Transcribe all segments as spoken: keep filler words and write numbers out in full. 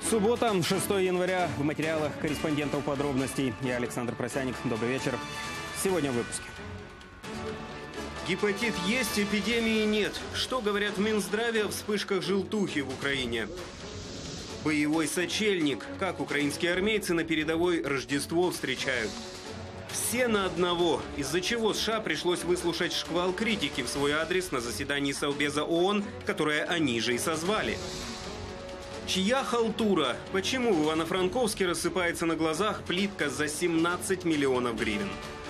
Суббота, шестое января. В материалах корреспондентов подробностей. Я Александр Просяник. Добрый вечер. Сегодня в выпуске. Гепатит есть, эпидемии нет. Что говорят в Минздраве о вспышках желтухи в Украине? Боевой сочельник. Как украинские армейцы на передовой Рождество встречают? Все на одного, из-за чего США пришлось выслушать шквал критики в свой адрес на заседании Совбеза ООН, которое они же и созвали. Чья халтура? Почему в Ивано-Франковске рассыпается на глазах плитка за семнадцать миллионов гривен?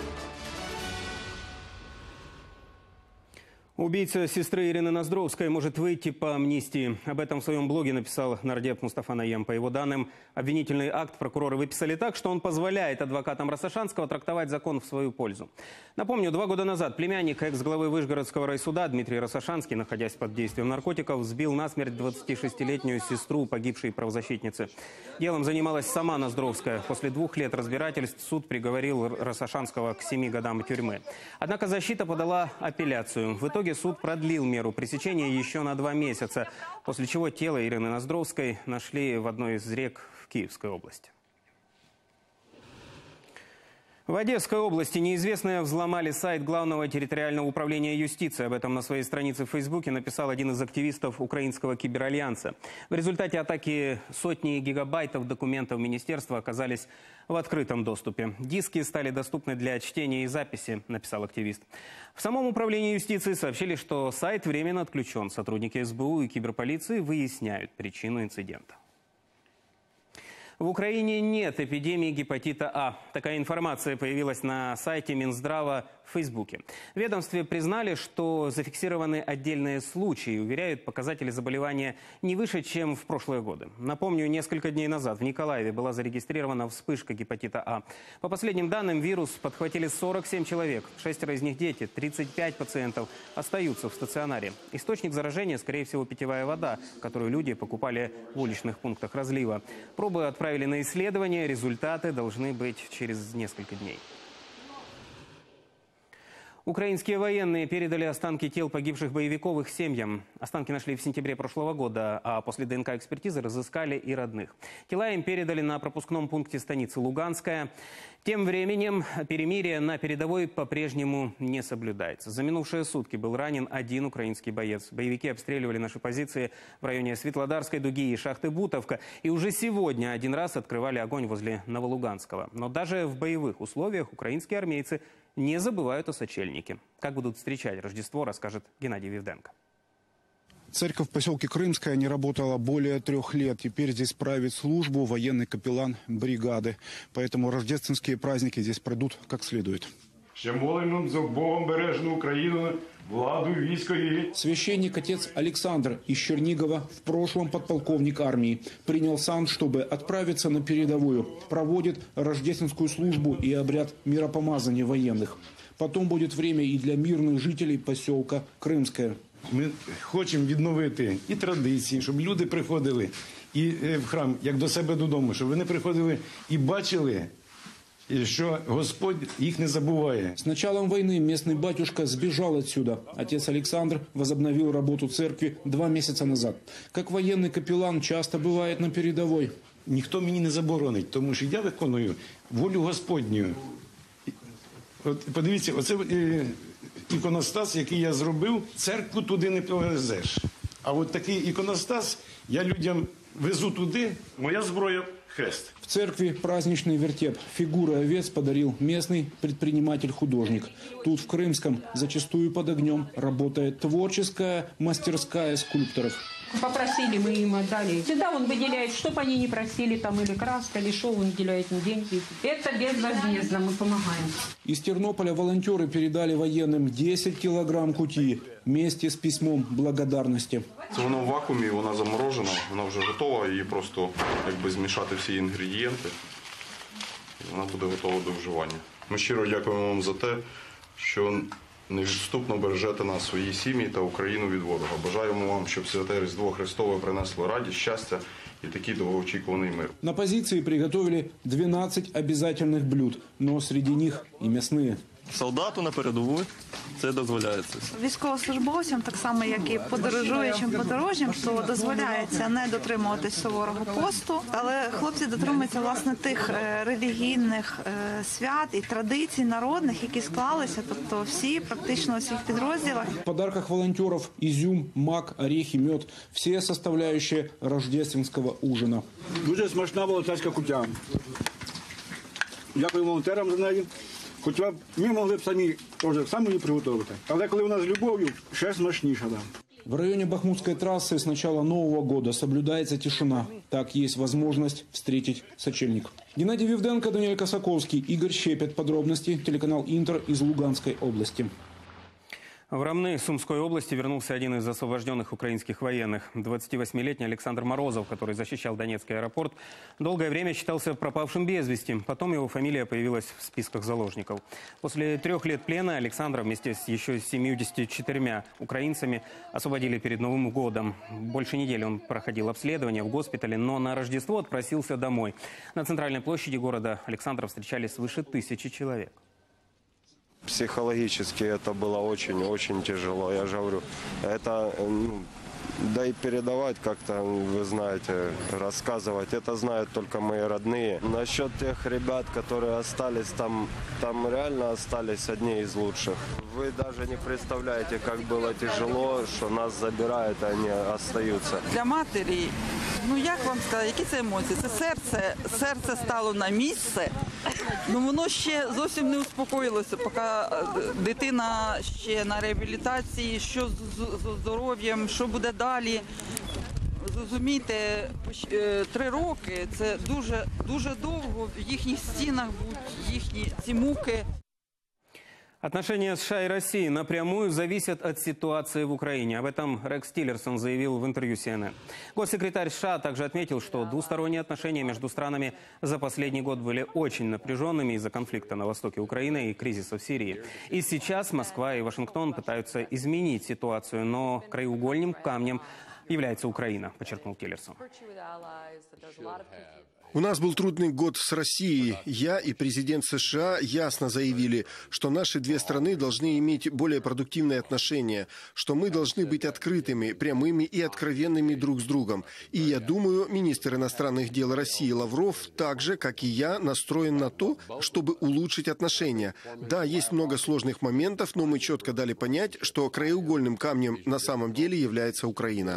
Убийца сестры Ирины Ноздровской может выйти по амнистии. Об этом в своем блоге написал нардеп Мустафа Наем. По его данным, обвинительный акт прокуроры выписали так, что он позволяет адвокатам Рассашанского трактовать закон в свою пользу. Напомню, два года назад племянник экс-главы Вышгородского райсуда Дмитрий Рассашанский, находясь под действием наркотиков, сбил насмерть двадцатишестилетнюю сестру погибшей правозащитницы. Делом занималась сама Ноздровская. После двух лет разбирательств суд приговорил Рассашанского к семи годам тюрьмы. Однако защита подала апелляцию. В итоге суд продлил меру пресечения еще на два месяца, после чего тело Ирины Ноздровской нашли в одной из рек в Киевской области. В Одесской области неизвестные взломали сайт Главного территориального управления юстиции. Об этом на своей странице в Фейсбуке написал один из активистов Украинского киберальянса. В результате атаки сотни гигабайтов документов министерства оказались в открытом доступе. Диски стали доступны для чтения и записи, написал активист. В самом управлении юстиции сообщили, что сайт временно отключен. Сотрудники эс бэ у и киберполиции выясняют причину инцидента. В Украине нет эпидемии гепатита А. Такая информация появилась на сайте Минздрава в Фейсбуке. В ведомстве признали, что зафиксированы отдельные случаи. Уверяют, показатели заболевания не выше, чем в прошлые годы. Напомню, несколько дней назад в Николаеве была зарегистрирована вспышка гепатита А. По последним данным, вирус подхватили сорок семь человек. Шестеро из них дети, тридцать пять пациентов остаются в стационаре. Источник заражения, скорее всего, питьевая вода, которую люди покупали в уличных пунктах разлива. Пробы отправили на исследование, результаты должны быть через несколько дней. Украинские военные передали останки тел погибших боевиков их семьям. Останки нашли в сентябре прошлого года, а после дэ эн ка-экспертизы разыскали и родных. Тела им передали на пропускном пункте станицы Луганская. Тем временем перемирие на передовой по-прежнему не соблюдается. За минувшие сутки был ранен один украинский боец. Боевики обстреливали наши позиции в районе Светлодарской дуги и шахты Бутовка. И уже сегодня один раз открывали огонь возле Новолуганского. Но даже в боевых условиях украинские армейцы не забывают о сочельнике. Как будут встречать Рождество, расскажет Геннадий Вивденко. Церковь в поселке Крымская не работала более трех лет. Теперь здесь правит службу военный капеллан бригады. Поэтому рождественские праздники здесь пройдут как следует. Ще молим за Богом бережну Украину, владу, військо її. Священник отец Александр из Чернигова, в прошлом подполковник армии, принял сан, чтобы отправиться на передовую. Проводит рождественскую службу и обряд миропомазания военных. Потом будет время и для мирных жителей поселка Крымская. Ми хочемо відновити і традиції, щоб люди приходили і в храм, як до себе додому, щоб вони приходили і бачили, что Господь их не забывает. С началом войны местный батюшка сбежал отсюда. Отец Александр возобновил работу церкви два месяца назад. Как военный капеллан часто бывает на передовой. Ніхто мені не заборонить, тому що я виконую волю Господню. От подивіться, оце іконостас, який я зробив, церкву туди не повезеш. А от такий іконостас я людям везу туди. Моя зброя – хрест. В церкви праздничный вертеп. Фигуры овец подарил местный предприниматель-художник. Тут, в Крымском, зачастую под огнем работает творческая мастерская скульпторов. Попросили, мы им отдали. Всегда он выделяет, что бы они ни просили, там или краска, или шоу, он выделяет им деньги. Это безвозмездно, мы помогаем. Из Тернополя волонтеры передали военным десять килограмм кутии вместе с письмом благодарности. Вона в вакуумі, вона заморожена, вона вже готова, її просто якби змішати всі інгредієнти, і вона буде готова до вживання. Ми щиро дякуємо вам за те, що невідступно бережете нас, свої сім'ї та Україну від ворога. Бажаємо вам, щоб Святе Різдво Христове принесло радість, щастя и такий довгоочікуваний мир. На позиции приготовили двенадцать обязательных блюд, но среди них и мясные. солдату на передову це дозволяється. Військовослужбовцям, так само як і подорожуючим подорожнім, то дозволяється не дотримуватись суворого посту, але хлопці дотримуються власне тих релігійних свят і традицій народних, які склалися, тобто всі, практично у всіх підрозділах. В подарках волонтеров изюм, мак, орехи, мед – все составляющие рождественского ужина. Дуже смачна волонтерська кутя. Дякую волонтерам за неї. Хоча ми могли б самі теж сам її приготувати. Але коли вона з любов'ю, ще смачніша. Да. В районе Бахмутской трассы с начала Нового года соблюдается тишина. Так есть возможность встретить сочельник. Геннадий Вивденко, Даниил Косаковский, Игорь Щепет. Подробности. Телеканал Интер из Луганской области. В Ромны Сумской области вернулся один из освобожденных украинских военных. двадцативосьмилетний Александр Морозов, который защищал Донецкий аэропорт, долгое время считался пропавшим без вести. Потом его фамилия появилась в списках заложников. После трех лет плена Александра вместе с еще семьюдесятью четырьмя украинцами освободили перед Новым годом. Больше недели он проходил обследование в госпитале, но на Рождество отпросился домой. На центральной площади города Александра встречали свыше тысячи человек. Психологически это было очень-очень тяжело. Я же говорю, это, ну, да и передавать как-то, вы знаете, рассказывать, это знают только мои родные. Насчет тех ребят, которые остались там, там реально остались одни из лучших. Вы даже не представляете, как было тяжело, что нас забирают, а они остаются. Для матері, ну як вам сказати, які це емоції? Це серце, серце стало на місце. Ну, воно ще зовсім не успокоїлося, поки дитина ще на реабілітації, що з здоров'ям, що буде далі. Зрозумійте, три роки – це дуже, дуже довго, в їхніх стінах будуть їхні ці муки. Отношения США и России напрямую зависят от ситуации в Украине. Об этом Рекс Тиллерсон заявил в интервью си эн эн. Госсекретарь США также отметил, что двусторонние отношения между странами за последний год были очень напряженными из-за конфликта на востоке Украины и кризиса в Сирии. И сейчас Москва и Вашингтон пытаются изменить ситуацию, но краеугольным камнем является Украина, подчеркнул Тиллерсон. У нас был трудный год с Россией. Я и президент США ясно заявили, что наши две страны должны иметь более продуктивные отношения, что мы должны быть открытыми, прямыми и откровенными друг с другом. И я думаю, министр иностранных дел России Лавров, так же, как и я, настроен на то, чтобы улучшить отношения. Да, есть много сложных моментов, но мы четко дали понять, что краеугольным камнем на самом деле является Украина.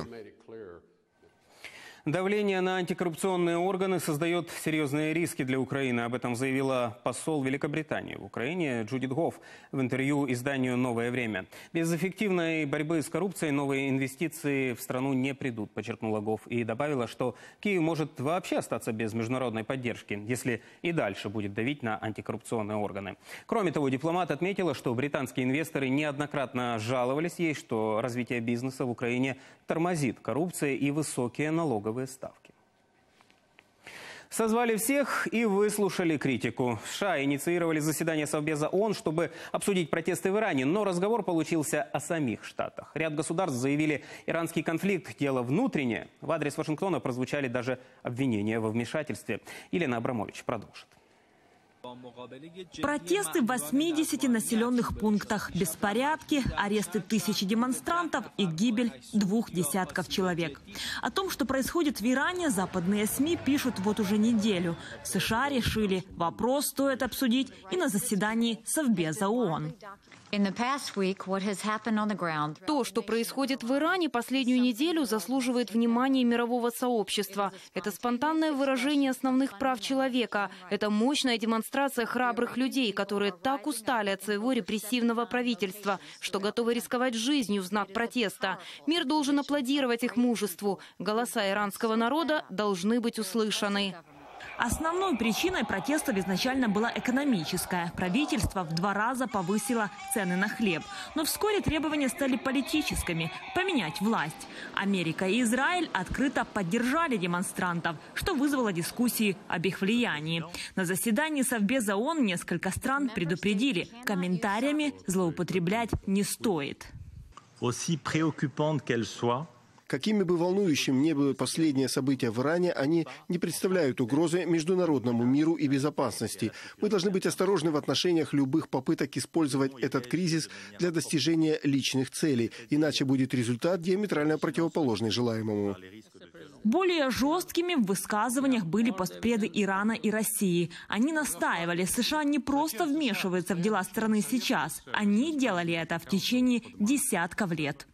Давление на антикоррупционные органы создает серьезные риски для Украины. Об этом заявила посол Великобритании в Украине Джудит Гофф в интервью изданию «Новое время». Без эффективной борьбы с коррупцией новые инвестиции в страну не придут, подчеркнула Гофф. И добавила, что Киев может вообще остаться без международной поддержки, если и дальше будет давить на антикоррупционные органы. Кроме того, дипломат отметила, что британские инвесторы неоднократно жаловались ей, что развитие бизнеса в Украине тормозит коррупция и высокие налоговые ставки. Созвали всех и выслушали критику. США инициировали заседание Совбеза ООН, чтобы обсудить протесты в Иране, но разговор получился о самих Штатах. Ряд государств заявили, иранский конфликт – дело внутреннее. В адрес Вашингтона прозвучали даже обвинения во вмешательстве. Елена Абрамович продолжит. Протесты в восьмидесяти населенных пунктах, беспорядки, аресты тысячи демонстрантов и гибель двух десятков человек. О том, что происходит в Иране, западные СМИ пишут вот уже неделю. США решили, вопрос стоит обсудить и на заседании Совбеза ООН. То, что происходит в Иране последнюю неделю, заслуживает внимания мирового сообщества. Это спонтанное выражение основных прав человека. Это мощная демонстрация храбрых людей, которые так устали от своего репрессивного правительства, что готовы рисковать жизнью в знак протеста. Мир должен аплодировать их мужеству. Голоса иранского народа должны быть услышаны. Основной причиной протестов изначально была экономическая. Правительство в два раза повысило цены на хлеб. Но вскоре требования стали политическими – поменять власть. Америка и Израиль открыто поддержали демонстрантов, что вызвало дискуссии об их влиянии. На заседании Совбеза ООН несколько стран предупредили – комментариями злоупотреблять не стоит. Aussi préoccupante qu'elle soit, Какими бы волнующими ни были последние события в Иране, они не представляют угрозы международному миру и безопасности. Мы должны быть осторожны в отношениях любых попыток использовать этот кризис для достижения личных целей, иначе будет результат диаметрально противоположный желаемому. Более жесткими в высказываниях были постпреды Ирана и России. Они настаивали, США не просто вмешиваются в дела страны сейчас. Они делали это в течение десятков лет.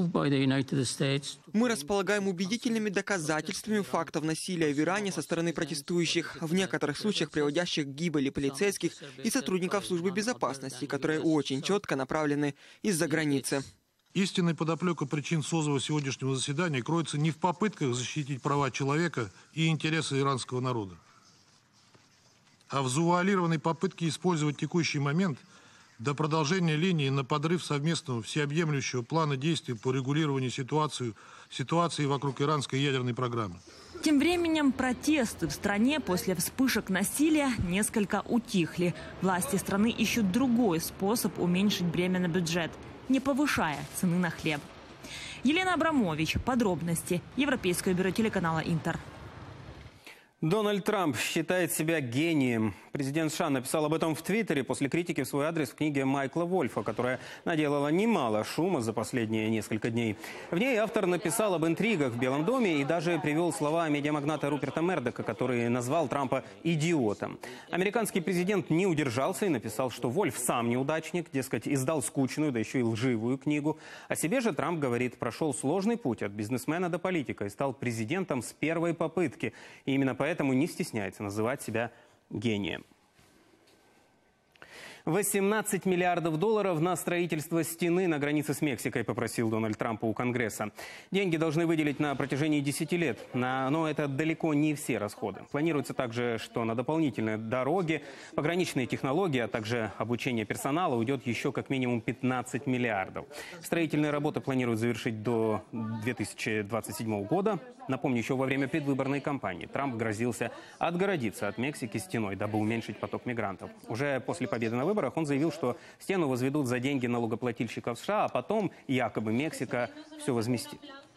Мы располагаем убедительными доказательствами фактов насилия в Иране со стороны протестующих, в некоторых случаях приводящих к гибели полицейских и сотрудников службы безопасности, которые очень четко направлены из-за границы. Истинная подоплека причин созыва сегодняшнего заседания кроется не в попытках защитить права человека и интересы иранского народа, а в завуалированной попытке использовать текущий момент до продолжения линии на подрыв совместного всеобъемлющего плана действий по регулированию ситуации, ситуации вокруг иранской ядерной программы. Тем временем протесты в стране после вспышек насилия несколько утихли. Власти страны ищут другой способ уменьшить бремя на бюджет, не повышая цены на хлеб. Елена Абрамович. Подробности. Европейское бюро телеканала «Интер». Дональд Трамп считает себя гением. Президент США написал об этом в Твиттере после критики в свой адрес в книге Майкла Вольфа, которая наделала немало шума за последние несколько дней. В ней автор написал об интригах в Белом доме и даже привел слова медиамагната Руперта Мердока, который назвал Трампа идиотом. Американский президент не удержался и написал, что Вольф сам неудачник, дескать, издал скучную, да еще и лживую книгу. О себе же Трамп говорит, прошел сложный путь от бизнесмена до политика и стал президентом с первой попытки. И именно поэтому Поэтому не стесняется называть себя гением. восемнадцать миллиардов долларов на строительство стены на границе с Мексикой попросил Дональд Трамп у Конгресса. Деньги должны выделить на протяжении десяти лет, но это далеко не все расходы. Планируется также, что на дополнительные дороги, пограничные технологии, а также обучение персонала уйдет еще как минимум пятнадцать миллиардов. Строительные работы планируют завершить до две тысячи двадцать седьмого года. Напомню, еще во время предвыборной кампании Трамп грозился отгородиться от Мексики стеной, дабы уменьшить поток мигрантов. Уже после победы на выборах он заявил, что стену возведут за деньги налогоплательщиков США, а потом якобы Мексика все возместит.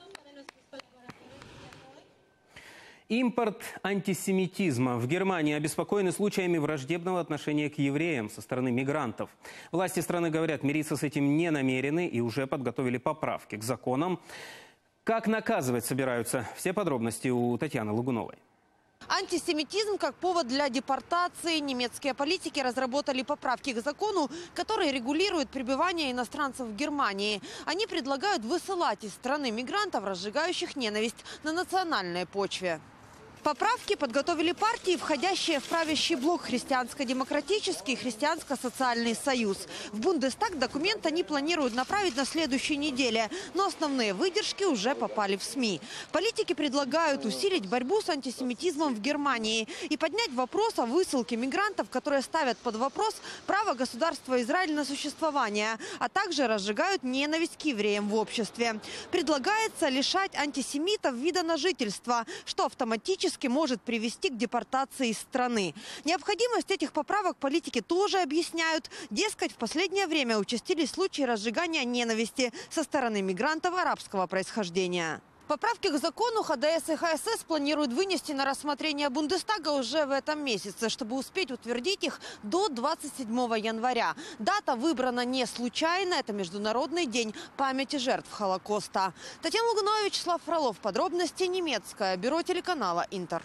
Импорт антисемитизма. В Германии обеспокоены случаями враждебного отношения к евреям со стороны мигрантов. Власти страны говорят, мириться с этим не намерены и уже подготовили поправки к законам. Как наказывать собираются? Все подробности у Татьяны Лагуновой. Антисемитизм как повод для депортации. Немецкие политики разработали поправки к закону, которые регулируют пребывание иностранцев в Германии. Они предлагают высылать из страны мигрантов, разжигающих ненависть на национальной почве. Поправки подготовили партии, входящие в правящий блок Христианско-демократический и Христианско-социальный союз. В Бундестаг документ они планируют направить на следующей неделе, но основные выдержки уже попали в СМИ. Политики предлагают усилить борьбу с антисемитизмом в Германии и поднять вопрос о высылке мигрантов, которые ставят под вопрос право государства Израиль на существование, а также разжигают ненависть к евреям в обществе. Предлагается лишать антисемитов вида на жительство, что автоматически может привести к депортации из страны. Необходимость этих поправок политики тоже объясняют. Дескать, в последнее время участились случаи разжигания ненависти со стороны мигрантов арабского происхождения. Поправки к закону ХДС и ХСС планируют вынести на рассмотрение Бундестага уже в этом месяце, чтобы успеть утвердить их до двадцать седьмого января. Дата выбрана не случайно. Это Международный день памяти жертв Холокоста. Татьяна Лагунова, Вячеслав Фролов. Подробности. Немецкое бюро телеканала «Интер».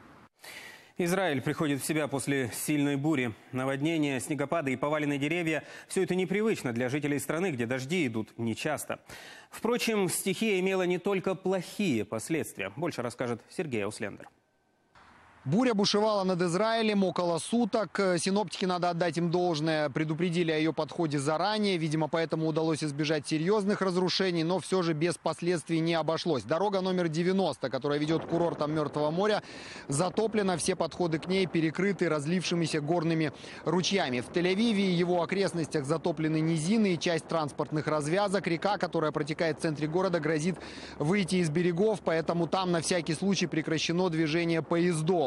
Израиль приходит в себя после сильной бури. Наводнения, снегопады и поваленные деревья – все это непривычно для жителей страны, где дожди идут нечасто. Впрочем, стихия имела не только плохие последствия. Больше расскажет Сергей Ауслендер. Буря бушевала над Израилем около суток. Синоптики, надо отдать им должное, предупредили о ее подходе заранее. Видимо, поэтому удалось избежать серьезных разрушений, но все же без последствий не обошлось. Дорога номер девяносто, которая ведет к курортам Мертвого моря, затоплена. Все подходы к ней перекрыты разлившимися горными ручьями. В Тель-Авиве и его окрестностях затоплены низины и часть транспортных развязок. Река, которая протекает в центре города, грозит выйти из берегов, поэтому там на всякий случай прекращено движение поездов.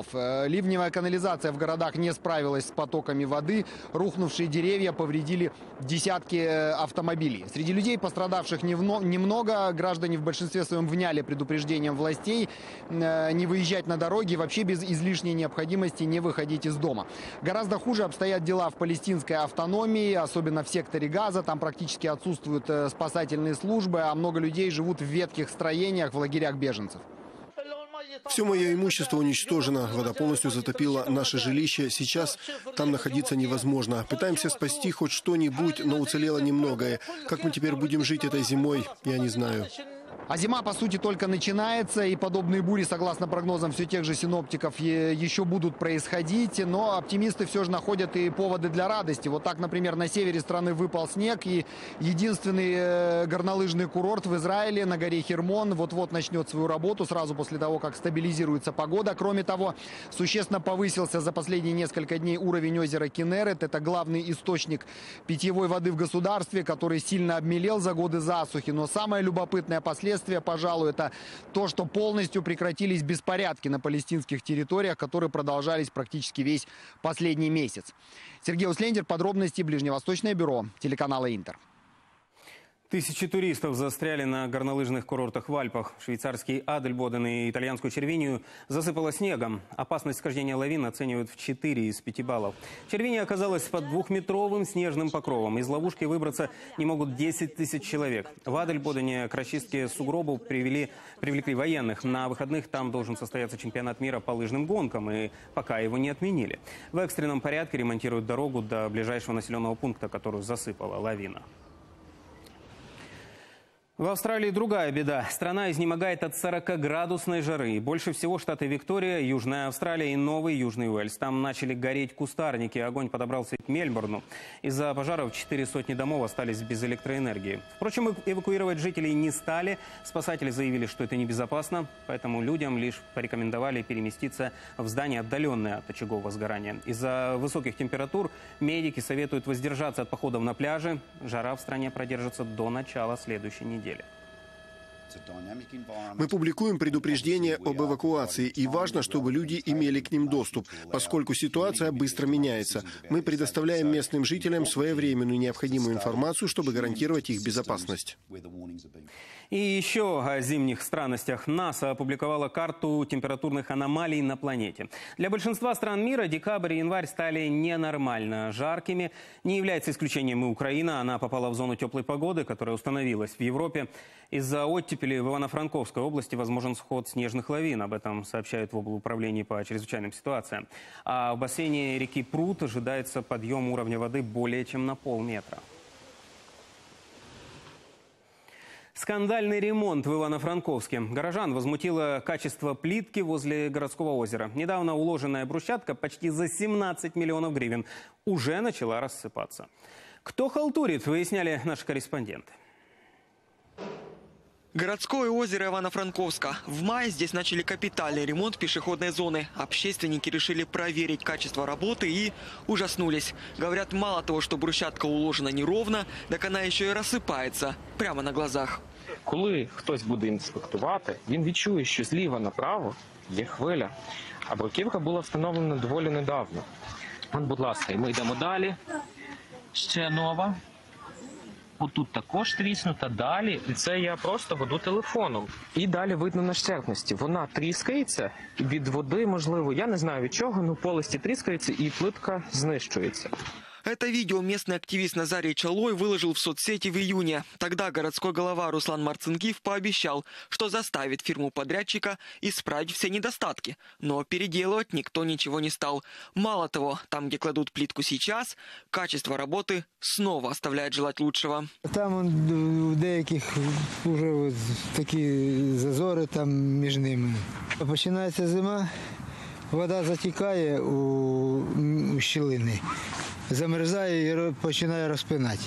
Ливневая канализация в городах не справилась с потоками воды. Рухнувшие деревья повредили десятки автомобилей. Среди людей, пострадавших немного, граждане в большинстве своем вняли предупреждением властей не выезжать на дороги и вообще без излишней необходимости не выходить из дома. Гораздо хуже обстоят дела в палестинской автономии, особенно в секторе Газа. Там практически отсутствуют спасательные службы, а много людей живут в ветхих строениях в лагерях беженцев. Все мое имущество уничтожено. Вода полностью затопила наше жилище. Сейчас там находиться невозможно. Пытаемся спасти хоть что-нибудь, но уцелело немногое. Как мы теперь будем жить этой зимой, я не знаю. А зима, по сути, только начинается, и подобные бури, согласно прогнозам все тех же синоптиков, еще будут происходить. Но оптимисты все же находят и поводы для радости. Вот так, например, на севере страны выпал снег, и единственный горнолыжный курорт в Израиле на горе Хермон вот-вот начнет свою работу сразу после того, как стабилизируется погода. Кроме того, существенно повысился за последние несколько дней уровень озера Кинерет. Это главный источник питьевой воды в государстве, который сильно обмелел за годы засухи. Но самое любопытное последствие, пожалуй, это то, что полностью прекратились беспорядки на палестинских территориях, которые продолжались практически весь последний месяц. Сергей Услендер, подробности, Ближневосточное бюро, телеканала Интер. Тысячи туристов застряли на горнолыжных курортах в Альпах. Швейцарский Адельбоден и итальянскую Червинию засыпало снегом. Опасность схождения лавин оценивают в четыре из пяти баллов. Червиния оказалась под двухметровым снежным покровом. Из ловушки выбраться не могут десять тысяч человек. В Адельбодене к расчистке сугробов привели, привлекли военных. На выходных там должен состояться чемпионат мира по лыжным гонкам, и пока его не отменили. В экстренном порядке ремонтируют дорогу до ближайшего населенного пункта, которую засыпала лавина. В Австралии другая беда. Страна изнемогает от сорокаградусной жары. Больше всего штаты Виктория, Южная Австралия и Новый Южный Уэльс. Там начали гореть кустарники. Огонь подобрался и к Мельбурну. Из-за пожаров четыре сотни домов остались без электроэнергии. Впрочем, эвакуировать жителей не стали. Спасатели заявили, что это небезопасно. Поэтому людям лишь порекомендовали переместиться в здания, отдаленные от очагов возгорания. Из-за высоких температур медики советуют воздержаться от походов на пляжи. Жара в стране продержится до начала следующей недели. Мы публикуем предупреждения об эвакуации, и важно, чтобы люди имели к ним доступ, поскольку ситуация быстро меняется. Мы предоставляем местным жителям своевременную необходимую информацию, чтобы гарантировать их безопасность. И еще о зимних странностях. НАСА опубликовала карту температурных аномалий на планете. Для большинства стран мира декабрь и январь стали ненормально жаркими. Не является исключением и Украина. Она попала в зону теплой погоды, которая установилась в Европе. Из-за оттепели в Ивано-Франковской области возможен сход снежных лавин. Об этом сообщают в облуправлении по чрезвычайным ситуациям. А в бассейне реки Прут ожидается подъем уровня воды более чем на полметра. Скандальный ремонт в Ивано-Франковске. Горожан возмутило качество плитки возле городского озера. Недавно уложенная брусчатка почти за семнадцать миллионов гривен уже начала рассыпаться. Кто халтурит, выясняли наши корреспонденты. Городское озеро Ивано-Франковска. В мае здесь начали капитальный ремонт пешеходной зоны. Общественники решили проверить качество работы и ужаснулись. Говорят, мало того, что брусчатка уложена неровно, так она еще и рассыпается прямо на глазах. Коли хтось буде інспектувати, він відчує, що зліва направо є хвиля. А бруківка була встановлена доволі недавно. От, будь ласка, і ми йдемо далі. Ще нова. Отут також тріснута, далі, і це я просто веду телефоном. І далі видно на щербності. Вона тріскається від води, можливо, я не знаю від чого, але полості тріскаються і плитка знищується. Это видео местный активист Назарий Чалой выложил в соцсети в июне. Тогда городской голова Руслан Марцинкив пообещал, что заставит фирму-подрядчика исправить все недостатки. Но переделывать никто ничего не стал. Мало того, там, где кладут плитку сейчас, качество работы снова оставляет желать лучшего. Там у деяких уже такі зазори там між ними. Починається зима, вода затікає у щілини. Замерзає і починає розпинати.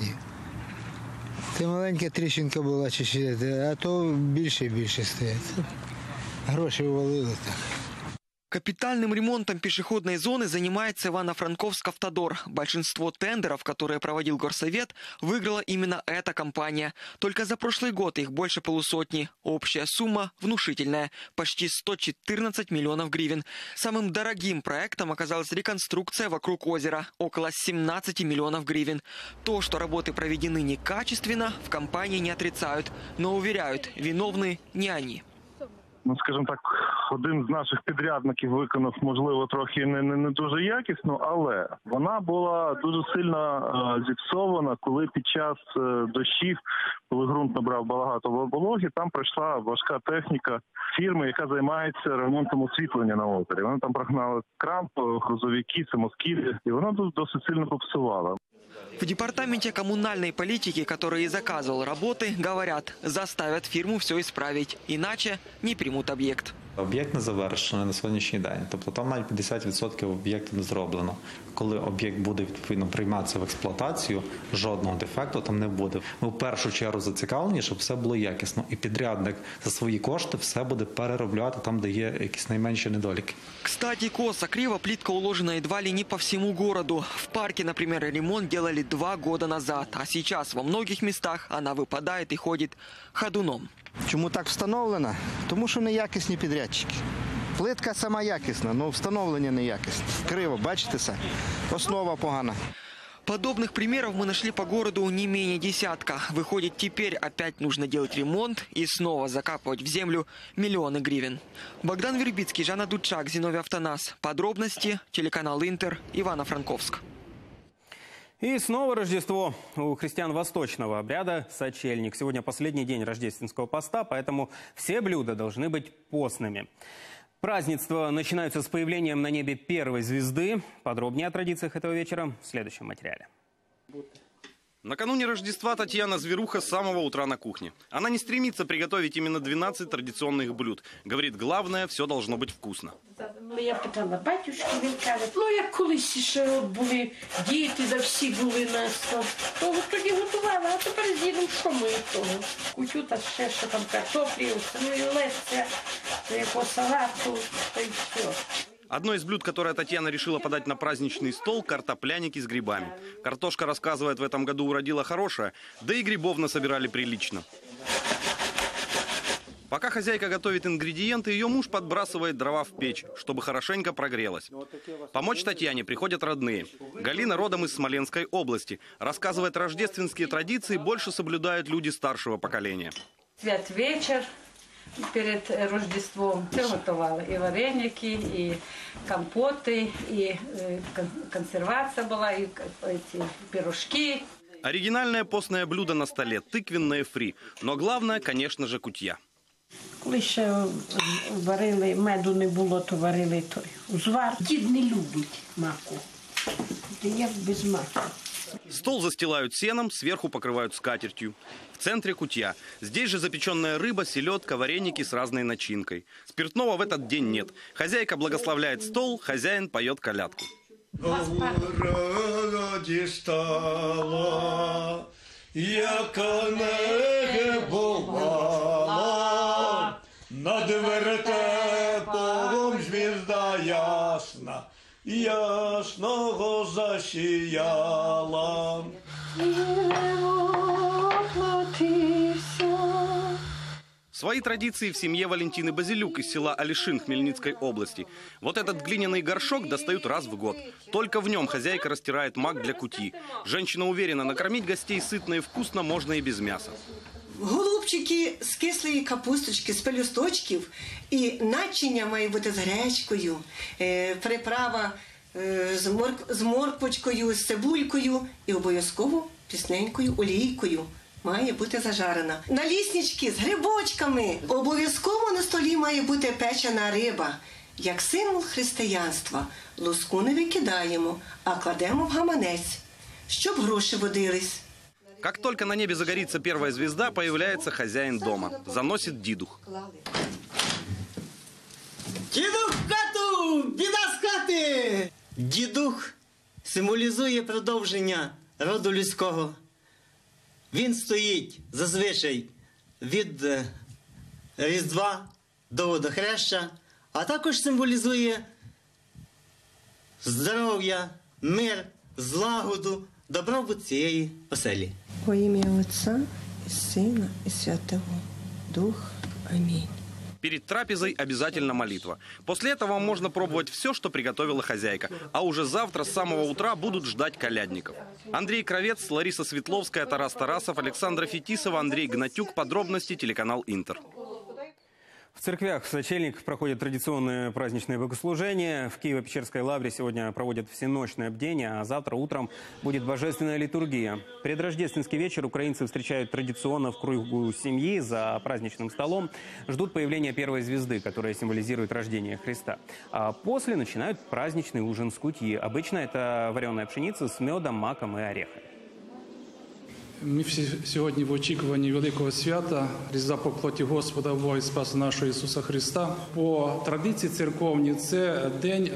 Це маленька тріщинка була, чи ще, а то більше і більше стає. Гроші увалили так. Капитальным ремонтом пешеходной зоны занимается Ивано-Франковск Автодор. Большинство тендеров, которые проводил Горсовет, выиграла именно эта компания. Только за прошлый год их больше полусотни. Общая сумма внушительная – почти сто четырнадцать миллионов гривен. Самым дорогим проектом оказалась реконструкция вокруг озера – около семнадцати миллионов гривен. То, что работы проведены некачественно, в компании не отрицают, но уверяют – виновны не они. Ну, скажімо так, один з наших підрядників виконав, можливо, трохи не, не, не дуже якісно, але вона була дуже сильно е, зіпсована, коли під час е, дощів, коли ґрунт набрав багато вологи, там прийшла важка техніка фірми, яка займається ремонтом освітлення на озері. Вони там прогнали крамп, грузовики, самоскілі, і вона досить сильно попсувала. В департаменте коммунальной политики, который и заказывал работы, говорят, заставят фирму все исправить, иначе не примут объект. Об'єкт не завершений на сьогоднішній день. Тобто там навіть п'ятдесят відсотків об'єкту не зроблено. Коли об'єкт буде відповідно прийматися в експлуатацію, жодного дефекту там не буде. Ми в першу чергу зацікавлені, щоб все було якісно. І підрядник за свої кошти все буде переробляти там, де є якісь найменші недоліки. Кстати, косо, криво, плитка уложена едва ли не по всему городу. В парке, например, ремонт делали два года назад, а сейчас во многих местах она выпадает и ходит ходуном. Чому так встановлено? Тому що неякісні підрядчики. Плитка сама якісна, але встановлення неякісне. Криво, бачите це? Основа погана. Подобных примеров мы нашли по городу не менее десятка. Выходит, теперь опять нужно делать ремонт и снова закапывать в землю миллионы гривен. Богдан Вербицкий, Жанна Дудчак, Зиновий Автонас. Подробности, телеканал Интер, Ивано-Франковск. И снова Рождество. У христиан восточного обряда сочельник. Сегодня последний день рождественского поста, поэтому все блюда должны быть постными. Празднества начинаются с появлением на небе первой звезды. Подробнее о традициях этого вечера в следующем материале. Накануне Рождества Татьяна Зверуха с самого утра на кухне. Она не стремится приготовить именно двенадцать традиционных блюд. Говорит, главное, все должно быть вкусно. Я питала батюшки, він каже, ну як колись ще були діти, да всі були нас, то тоді готували, а тепер з дідом що ми того? Кутю та ще, що там картоплі, ну і листя, якого салату, та й все. Одно из блюд, которое Татьяна решила подать на праздничный стол – картопляники с грибами. Картошка, рассказывает, в этом году уродила хорошая, да и грибов насобирали прилично. Пока хозяйка готовит ингредиенты, ее муж подбрасывает дрова в печь, чтобы хорошенько прогрелась. Помочь Татьяне приходят родные. Галина родом из Смоленской области. Рассказывает, рождественские традиции больше соблюдают люди старшего поколения. Свят вечер. Перед Рождеством все готовили. И вареники, и компоты, и консервация была, и эти пирожки. Оригинальное постное блюдо на столе – тыквенное фри. Но главное, конечно же, кутья. Коли ще варили, меду не було, то варили той узвар. Дід не любить маку. Як без маку. Стол застилают сеном, сверху покрывают скатертью. В центре кутья. Здесь же запеченная рыба, селедка, вареники с разной начинкой. Спиртного в этот день нет. Хозяйка благословляет стол, хозяин поет колядку. Городі стала, яка не бувала, над вертепом звізда ясна, ясного засіяла. Свои традиции в семье Валентины Базилюк из села Алишин Хмельницкой области. Вот этот глиняный горшок достают раз в год. Только в нем хозяйка растирает мак для кутьи. Женщина уверена, накормить гостей сытно и вкусно можно и без мяса. Голубчики з кислої капусточки, з пелюсточків. І начиння має бути з гречкою, приправа з морквочкою, з цибулькою і обов'язково пісненькою олійкою. Має бути зажарена. Наліснички з грибочками. Обов'язково на столі має бути печена риба. Як символ християнства. Луску не викидаємо, а кладемо в гаманець, щоб гроші водились. Как только на небе загорится первая звезда, появляется хозяин дома. Заносит дідух. Дідух в хату! Біда з хати! Дідух символізує продовження роду людського. Він стоїть зазвичай від Різдва до Водохреща, а також символізує здоров'я, мир, злагоду, добробут цієї оселі. Во ім'я Отця і Сина і Святого Духа. Аминь. Перед трапезой обязательно молитва. После этого можно пробовать все, что приготовила хозяйка. А уже завтра с самого утра будут ждать колядников. Андрей Кровец, Лариса Светловская, Тарас Тарасов, Александра Фетисова, Андрей Гнатюк. Подробности телеканал Интер. В церквях в сочельник проходят традиционные праздничные богослужения. В Киево-Печерской лавре сегодня проводят всеночное бдение, а завтра утром будет божественная литургия. Предрождественский вечер украинцы встречают традиционно в кругу семьи за праздничным столом. Ждут появления первой звезды, которая символизирует рождение Христа. А после начинают праздничный ужин с кутьи. Обычно это вареная пшеница с медом, маком и орехами. Ми всі сьогодні в очікуванні великого свята Різдва по плоті Господа Бога і Спаса нашого Ісуса Христа. По традиції церковній це день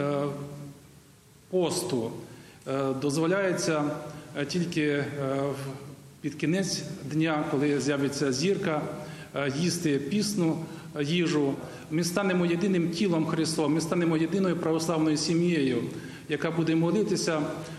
посту. Дозволяється тільки під кінець дня, коли з'явиться зірка, їсти пісну їжу. Ми станемо єдиним тілом Христовим, ми станемо єдиною православною сім'єю, яка буде молитися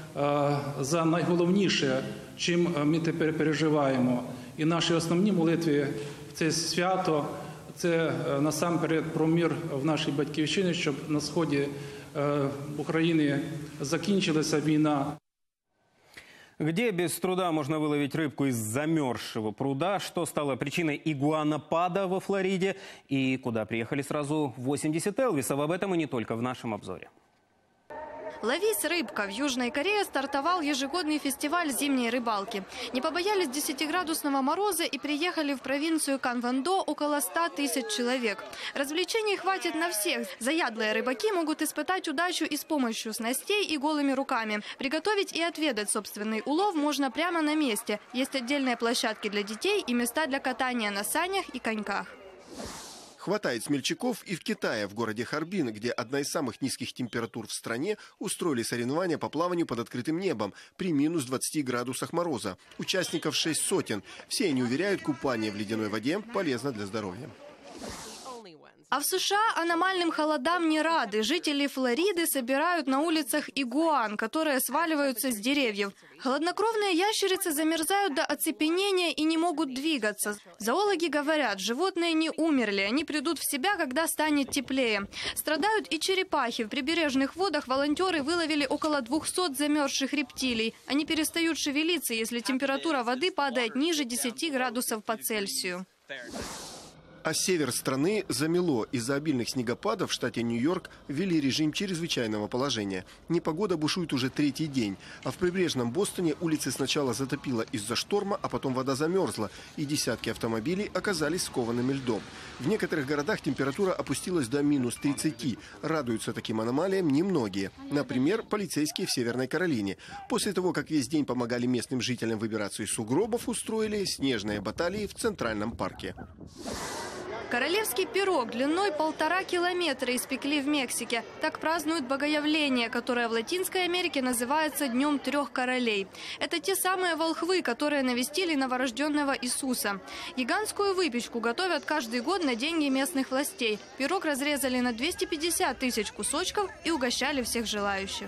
за найголовніше, чим ми тепер переживаємо. І наші основні молитви в це свято – це насамперед про мир в нашій батьківщині, щоб на сході України закінчилася війна. Где без труда можно выловить рыбку из замерзшего пруда? Что стало причиной игуанопада во Флориде? И куда приехали сразу восемьдесят Элвисов? Об этом и не только в нашем обзоре. «Ловись, рыбка!» В Южной Корее стартовал ежегодный фестиваль зимней рыбалки. Не побоялись десятиградусного мороза и приехали в провинцию Канвондо около ста тысяч человек. Развлечений хватит на всех. Заядлые рыбаки могут испытать удачу и с помощью снастей, и голыми руками. Приготовить и отведать собственный улов можно прямо на месте. Есть отдельные площадки для детей и места для катания на санях и коньках. Хватает смельчаков и в Китае, в городе Харбин, где одна из самых низких температур в стране, устроили соревнования по плаванию под открытым небом при минус двадцати градусах мороза. Участников шесть сотен. Все они уверяют, купание в ледяной воде полезно для здоровья. А в США аномальным холодам не рады. Жители Флориды собирают на улицах игуан, которые сваливаются с деревьев. Холоднокровные ящерицы замерзают до оцепенения и не могут двигаться. Зоологи говорят, животные не умерли, они придут в себя, когда станет теплее. Страдают и черепахи. В прибережных водах волонтеры выловили около двухсот замерзших рептилий. Они перестают шевелиться, если температура воды падает ниже десяти градусов по Цельсию. А север страны замело. Из-за обильных снегопадов в штате Нью-Йорк ввели режим чрезвычайного положения. Непогода бушует уже третий день. А в прибрежном Бостоне улицы сначала затопило из-за шторма, а потом вода замерзла. И десятки автомобилей оказались скованными льдом. В некоторых городах температура опустилась до минус тридцати. Радуются таким аномалиям немногие. Например, полицейские в Северной Каролине. После того, как весь день помогали местным жителям выбираться из сугробов, устроили снежные баталии в Центральном парке. Королевский пирог длиной полтора километра испекли в Мексике. Так празднуют Богоявление, которое в Латинской Америке называется Днем трех королей. Это те самые волхвы, которые навестили новорожденного Иисуса. Гигантскую выпечку готовят каждый год на деньги местных властей. Пирог разрезали на двести пятьдесят тысяч кусочков и угощали всех желающих.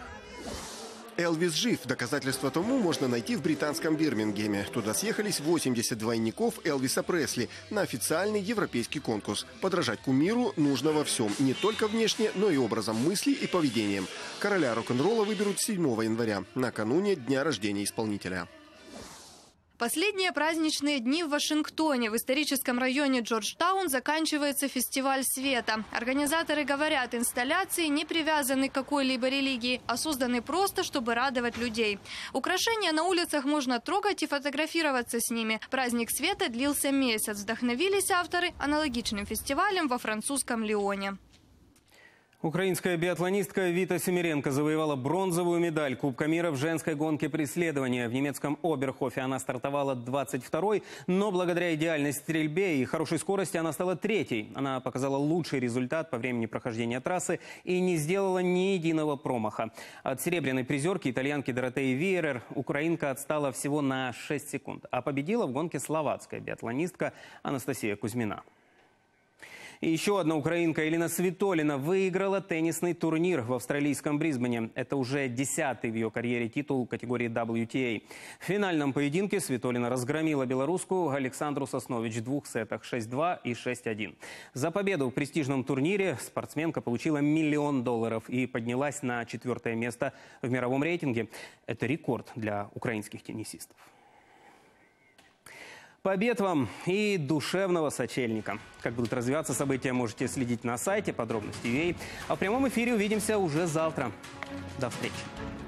Элвис жив. Доказательства тому можно найти в британском Бирмингеме. Туда съехались восемьдесят двойников Элвиса Пресли на официальный европейский конкурс. Подражать кумиру нужно во всем. Не только внешне, но и образом мысли и поведением. Короля рок-н-ролла выберут седьмого января, накануне дня рождения исполнителя. Последние праздничные дни в Вашингтоне. В историческом районе Джорджтаун заканчивается фестиваль света. Организаторы говорят, инсталляции не привязаны к какой-либо религии, а созданы просто, чтобы радовать людей. Украшения на улицах можно трогать и фотографироваться с ними. Праздник света длился месяц. Вдохновились авторы аналогичным фестивалем во французском Лионе. Украинская биатлонистка Вита Семеренко завоевала бронзовую медаль Кубка мира в женской гонке преследования. В немецком Оберхофе она стартовала двадцать второй, но благодаря идеальной стрельбе и хорошей скорости она стала третьей. Она показала лучший результат по времени прохождения трассы и не сделала ни единого промаха. От серебряной призерки, итальянки Доротеи Виерер, украинка отстала всего на шесть секунд. А победила в гонке словацкая биатлонистка Анастасия Кузьмина. И еще одна украинка Элина Свитолина выиграла теннисный турнир в австралийском Брисбене. Это уже десятый в ее карьере титул категории дабл ю ти эй. В финальном поединке Свитолина разгромила белорусскую Александру Соснович в двух сетах шесть-два и шесть-один. За победу в престижном турнире спортсменка получила миллион долларов и поднялась на четвертое место в мировом рейтинге. Это рекорд для украинских теннисистов. Побед вам и душевного сочельника. Как будут развиваться события, можете следить на сайте подробности точка ю а. А в прямом эфире увидимся уже завтра. До встречи.